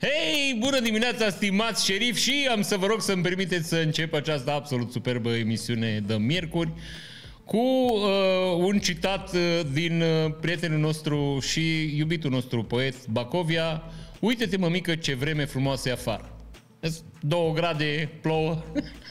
Hei, bună dimineața, stimați șerif, și am să vă rog să-mi permiteți să încep această absolut superbă emisiune de miercuri cu un citat din prietenul nostru și iubitul nostru poet Bacovia. Uite-te, mămică, ce vreme frumoasă e afară. 2 grade, plouă.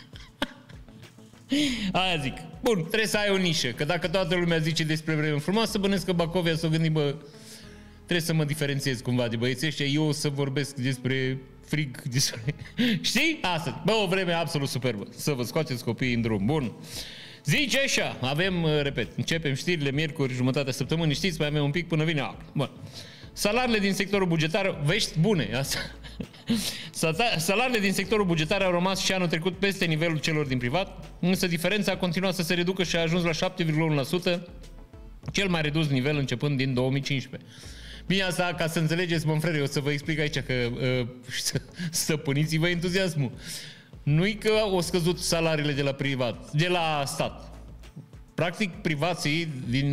Aia zic. Bun, trebuie să ai o nișă, că dacă toată lumea zice despre vreme frumoasă, bănesc că Bacovia s-o gândi, bă, trebuie să mă diferențiez cumva de băieții ăștia, eu o să vorbesc despre frig, despre... Știi? Asta. Bă, o vreme absolut superbă. Să vă scoateți copiii în drum. Bun. Zice așa, avem, repet, începem știrile miercuri, jumătatea săptămânii, știți, mai avem un pic până vine apă. Bun. Salariile din sectorul bugetar, vești bune, asta. Salariile din sectorul bugetar au rămas și anul trecut peste nivelul celor din privat, însă diferența a continuat să se reducă și a ajuns la 7,1%, cel mai redus nivel începând din 2015. Bine, asta, ca să înțelegeți, mă frere, eu să vă explic aici că stăpâniți-vă entuziasmul. Nu-i că au scăzut salariile de la privat, de la stat. Practic, privații,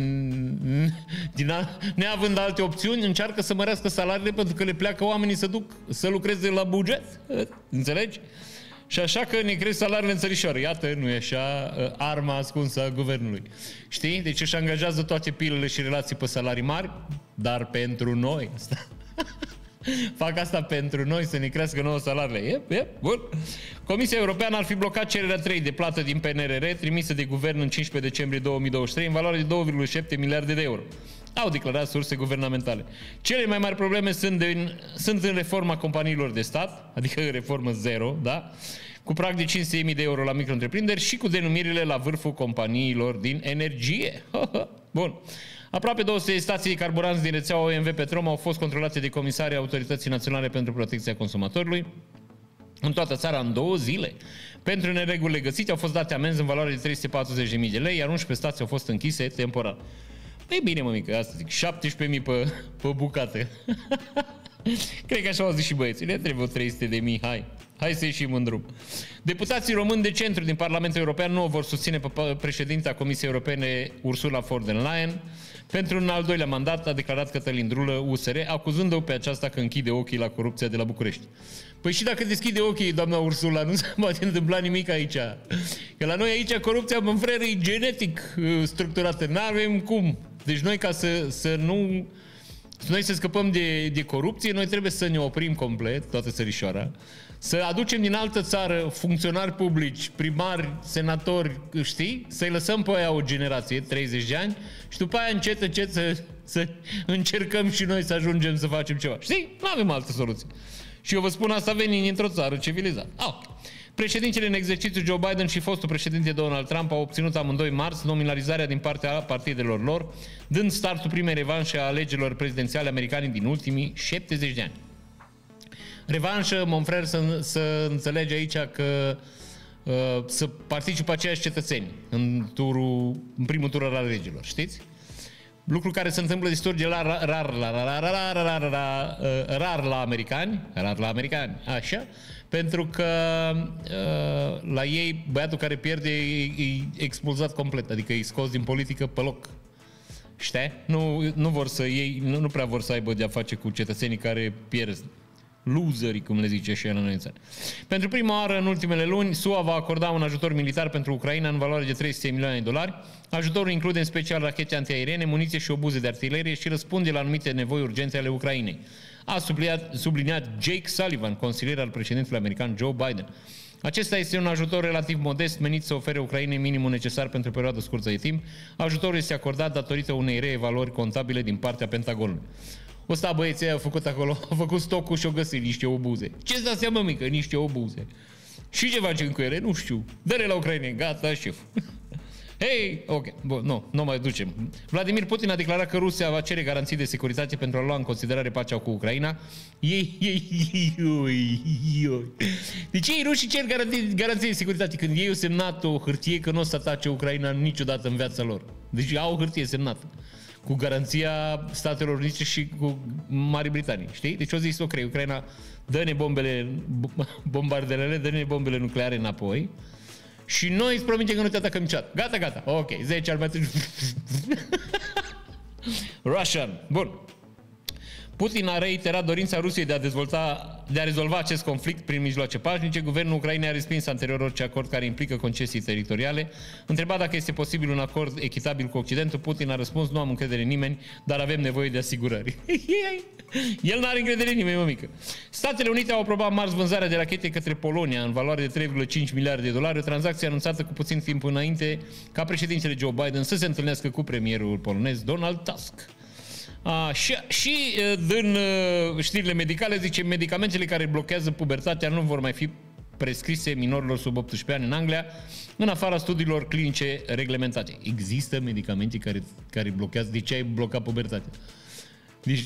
neavând alte opțiuni, încearcă să mărească salariile pentru că le pleacă oamenii să duc să lucreze la buget. Înțelegi? Și așa că ne cresc salariile în țărișoară. Iată, nu e așa, arma ascunsă a guvernului. Știi? Deci își angajează toate pilele și relații pe salarii mari, dar pentru noi. Asta. Fac asta pentru noi, să ne crească nouă salariile. Bun. Comisia Europeană ar fi blocat cererea 3 de plată din PNRR trimisă de guvern în 15 decembrie 2023 în valoare de 2,7 miliarde de euro. Au declarat surse guvernamentale. Cele mai mari probleme sunt în reforma companiilor de stat, adică reformă zero, da? Cu prag de 500.000 de euro la micro-întreprinderi și cu denumirile la vârful companiilor din energie. Bun. Aproape 200 de stații de carburanți din rețeaua OMV Petrom au fost controlate de comisarii Autorității Naționale pentru Protecția Consumatorului în toată țara în 2 zile. Pentru neregulile găsite au fost date amenzi în valoare de 340.000 de lei, iar 11 stații au fost închise temporar. Păi bine, mămică, asta zic, 17.000 pe bucată. Cred că așa au zis și băieții, le trebuie 300.000, hai să ieșim în drum. Deputații români de centru din Parlamentul European nu o vor susține pe președinta Comisiei Europene Ursula von der Leyen pentru un al 2-lea mandat, a declarat Cătălin Drulă, USR, acuzând-o pe aceasta că închide ochii la corupția de la București. Păi și dacă deschide ochii, doamna Ursula, nu se poate întâmpla nimic aici. Că la noi aici corupția, mă frere, e genetic structurată, n-avem cum. Deci noi, ca să nu... Noi să scăpăm de corupție, noi trebuie să ne oprim complet, toată țărișoara, să aducem din altă țară funcționari publici, primari, senatori, știi? Să-i lăsăm pe aia o generație, 30 de ani, și după aia încet să încercăm și noi să ajungem să facem ceva. Știi? Nu avem altă soluție. Și eu vă spun asta venind într-o țară civilizată. Președintele în exercițiu Joe Biden și fostul președinte Donald Trump au obținut amândoi marți nominalizarea din partea partidelor lor, dând startul primei revanșe a alegerilor prezidențiale americane din ultimii 70 de ani. Revanșă, mon frère, să înțelege aici că să participă aceiași cetățeni în primul tur al alegerilor, știți? Lucru care se întâmplă destul de rar la americani, așa, pentru că la ei băiatul care pierde e expulzat complet, adică e scos din politică pe loc. Știi? Nu vor să ei, nu prea vor să aibă de-a face cu cetățenii care pierd. Loserii, cum le zice și el în țară. Pentru prima oară în ultimele luni, SUA va acorda un ajutor militar pentru Ucraina în valoare de 300 milioane de dolari. Ajutorul include în special rachete antiaeriene, muniție și obuze de artilerie și răspunde la anumite nevoi urgente ale Ucrainei. A subliniat Jake Sullivan, consilier al președintelui american Joe Biden. Acesta este un ajutor relativ modest menit să ofere Ucrainei minimul necesar pentru o perioadă scurtă de timp. Ajutorul este acordat datorită unei reevaluări contabile din partea Pentagonului. Ăsta băieții au făcut acolo, au făcut stocul și au găsit niște obuze. Ce-ți da seama, mică? Niște obuze. Și ce facem cu ele? Nu știu. Dă-le la Ucraina. Gata, șef. Hei, ok, bun, nu mai ducem. Vladimir Putin a declarat că Rusia va cere garanții de securitate pentru a lua în considerare pacea cu Ucraina. Deci ei rușii cer garanții de securitate când ei au semnat o hârtie că nu o să atace Ucraina niciodată în viața lor. Deci au o hârtie semnată cu garanția Statelor Unite și cu Marii Britanii, știi? Deci o zis, ok, Ucraina, dă-ne bombardelele, dă-ne bombele nucleare înapoi și noi îți promitem că nu te atacăm niciodată. Gata, gata. Ok, 10 armate. Russian. Bun. Putin a reiterat dorința Rusiei de a rezolva acest conflict prin mijloace pașnice. Guvernul Ucrainei a respins anterior orice acord care implică concesii teritoriale. Întrebat dacă este posibil un acord echitabil cu Occidentul, Putin a răspuns: nu am încredere în nimeni, dar avem nevoie de asigurări. El n-are încredere în nimeni, mămică. Statele Unite au aprobat marți vânzarea de rachete către Polonia în valoare de 3,5 miliarde de dolari, o tranzacție anunțată cu puțin timp înainte ca președintele Joe Biden să se întâlnească cu premierul polonez Donald Tusk. Și din știrile medicale zice: medicamentele care blochează pubertatea nu vor mai fi prescrise minorilor sub 18 ani în Anglia, în afara studiilor clinice reglementate. Există medicamente care blochează. De ce ai blocat pubertatea? Deci,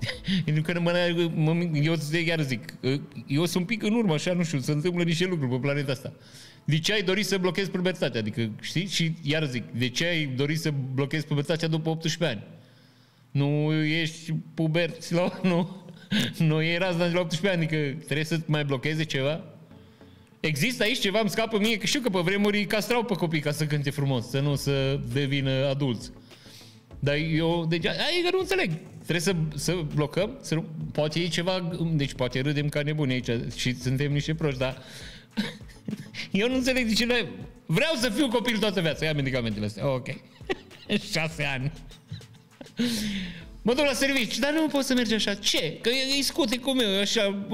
eu chiar zic, eu sunt un pic în urmă, așa, nu știu, se întâmplă niște lucruri pe planeta asta. De ce ai dorit să blochezi pubertatea? Adică, știi? Și iar zic, de ce ai dorit să blochezi pubertatea după 18 ani? Nu ești pubert, nu e razna de la 18 ani, adică trebuie să mai blocheze ceva? Există aici ceva, îmi scapă mie, că știu că pe vremuri castrau pe copii ca să cânte frumos, să devină adulți. Dar eu, deci, adică nu înțeleg. Trebuie să blocăm, poate e ceva, deci poate râdem ca nebuni aici și suntem niște proști, dar eu nu înțeleg de ce noi... Vreau să fiu copil toată viața, ia medicamentele astea, ok. 6 ani. Mă duc la serviciu, dar nu pot să mergi așa. Ce? Că e scuticul meu, așa...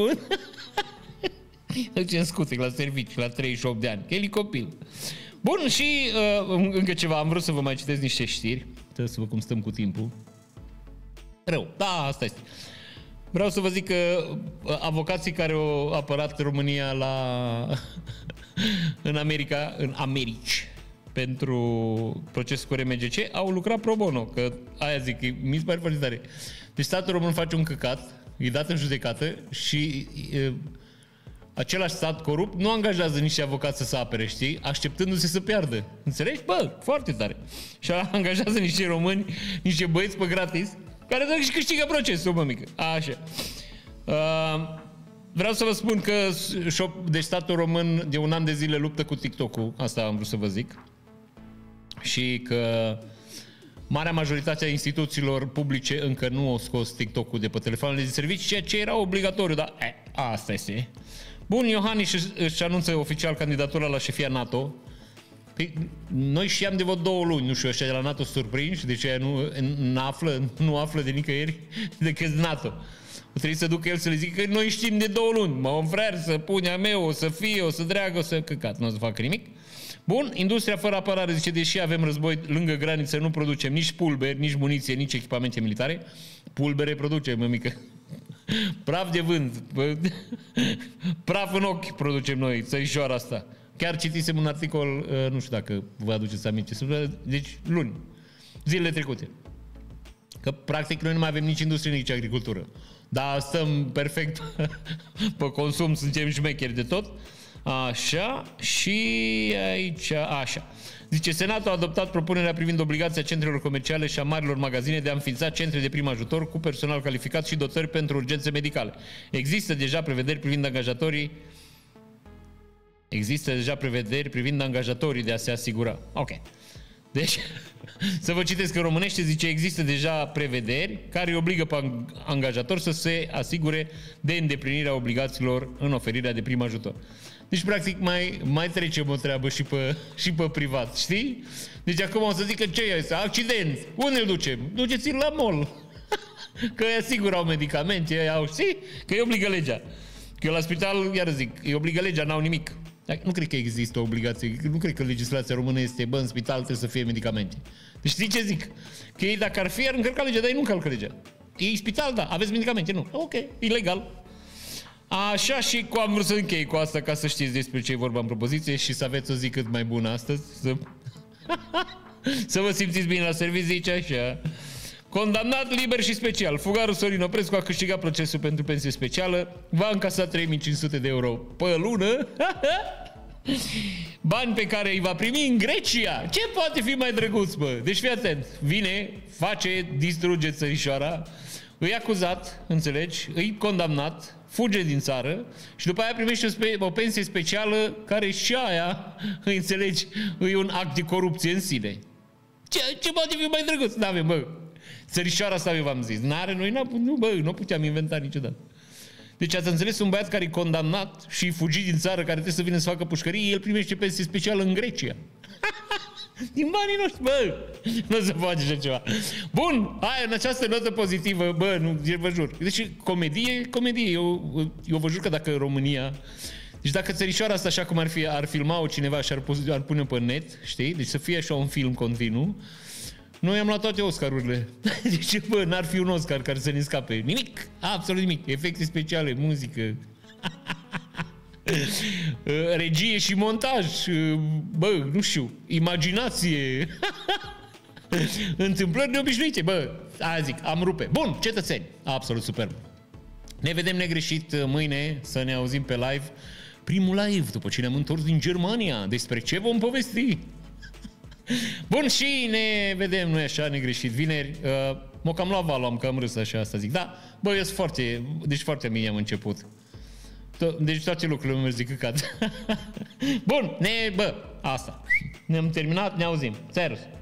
Ce scutic la serviciu, la 38 de ani, că el e copil. Bun, și încă ceva, am vrut să vă mai citesc niște știri. Trebuie să vă cum stăm cu timpul. Rău, da, asta este. Vreau să vă zic că avocații care au apărat România în Americi pentru procesul cu RMGC au lucrat pro bono, că aia zic, mi se pare foarte tare. Deci statul român face un căcat, e dat în judecată și același stat corupt nu angajează niște avocați să se apere, știi? Așteptându-se să piardă. Înțelegi? Bă, foarte tare. Și angajează niște români, niște băieți pe gratis, care dă și câștigă procesul, mă mică. Așa. Vreau să vă spun că deci statul român de un an de zile luptă cu TikTok-ul, asta am vrut să vă zic, și că marea majoritate a instituțiilor publice încă nu au scos TikTok-ul de pe telefoanele de servicii, ceea ce era obligatoriu, dar asta este. Bun, Iohannis își anunță oficial candidatura la șefia NATO. Noi știam de vreo 2 luni, nu știu, ăștia de la NATO surprinși, de ce nu află de nicăieri decât NATO. O trebuie să ducă el să le zică că noi știm de 2 luni. Mă frère, să punea meu, o să fie, o să dreagă, o să căcat, nu o să facă nimic. Bun, industria fără apărare zice, deși avem război lângă graniță, nu producem nici pulberi, nici muniție, nici echipamente militare. Pulbere producem, mămică. Praf de vânt, praf în ochi producem noi, țărișoara asta. Chiar citisem un articol, nu știu dacă vă aduceți aminte, deci luni, zilele trecute. Că practic noi nu mai avem nici industrie, nici agricultură. Dar stăm perfect pe consum, suntem șmecheri de tot. Așa, și aici, așa. Zice, Senatul a adoptat propunerea privind obligația centrelor comerciale și a marilor magazine de a înființa centre de prim ajutor cu personal calificat și dotări pentru urgențe medicale. Există deja prevederi privind angajatorii de a se asigura. Ok. Deci, să vă citesc în românește, zice, există deja prevederi care îi obligă pe angajator să se asigure de îndeplinirea obligațiilor în oferirea de prim ajutor. Deci, practic, mai trecem o treabă și pe privat, știi? Deci acum o să zică, ce este? Accident! Unde îl ducem? Duceți-l la mall. Că îi asigurau medicamente, știi? Că îi obligă legea. Că eu la spital, iar zic, îi obligă legea, n-au nimic. Dar nu cred că există o obligație, nu cred că legislația română este, bă, în spital trebuie să fie medicamente. Deci știi ce zic? Că ei dacă ar fi, ar încărca legea, dar ei nu încalcă legea. Ei spital, da, aveți medicamente, nu. Ok, ilegal. Așa, și am vrut să închei cu asta ca să știți despre ce e vorba în propoziție și să aveți o zi cât mai bună astăzi. Să vă simțiți bine la serviciu, zice așa. Condamnat liber și special. Fugarul Sorin Oprescu a câștigat procesul pentru pensie specială. Va încasa 3500 de euro pe lună. Bani pe care îi va primi în Grecia. Ce poate fi mai drăguț, bă? Deci fii atent. Vine, distruge țărișoara, îi acuzat, înțelegi, îi condamnat, fuge din țară și după aia primește o pensie specială care și aia, înțelegi, e un act de corupție în sine. Ce poate fi mai drăguț? N-avem, bă. Țărișoara asta eu v-am zis. N-are, nu puteam inventa niciodată. Deci ați înțeles, un băiat care e condamnat și fugit din țară, care trebuie să vină să facă pușcărie, el primește pensie specială în Grecia. Din banii noștri, bă, nu se face așa ceva. Bun, hai, în această notă pozitivă, bă, nu, vă jur. Deci, comedie. Eu vă jur că dacă România... Deci dacă țărișoara asta, așa cum ar filma-o cineva și ar pune pe net, știi? Deci să fie așa un film continuu, noi am luat toate Oscarurile. Deci, bă, n-ar fi un Oscar care să ne scape. Nimic, absolut nimic. Efecte speciale, muzică, regie și montaj, bă, nu știu, imaginație, întâmplări neobișnuite, bă, aia zic, am rupe. Bun, cetățeni, absolut superb. Ne vedem negreșit mâine, să ne auzim pe live. Primul live, după ce ne-am întors din Germania. Despre ce vom povesti? Bun, și ne vedem, nu-i așa, negreșit, vineri. M-o cam luat valul, am cam râs așa, asta zic. Da, bă, eu sunt foarte bine am început. Deci toate lucrurile mi-au zis căcat. Bun, bă, asta. Ne-am terminat, ne auzim. Servus.